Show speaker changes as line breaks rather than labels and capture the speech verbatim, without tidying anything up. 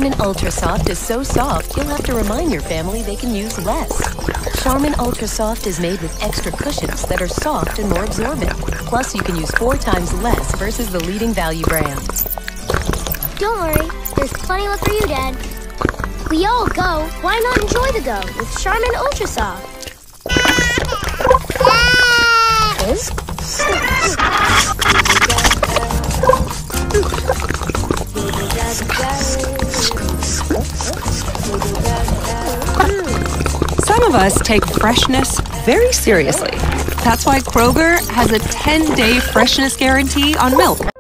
Charmin Ultra Soft is so soft, you'll have to remind your family they can use less. Charmin Ultra Soft is made with extra cushions that are soft and more absorbent. Plus, you can use four times less versus the leading value brand.
Don't worry, there's plenty left for you, Dad. We all go. Why not enjoy the go with Charmin Ultra Soft?
Some of us take freshness very seriously. That's why Kroger has a ten-day freshness guarantee on milk.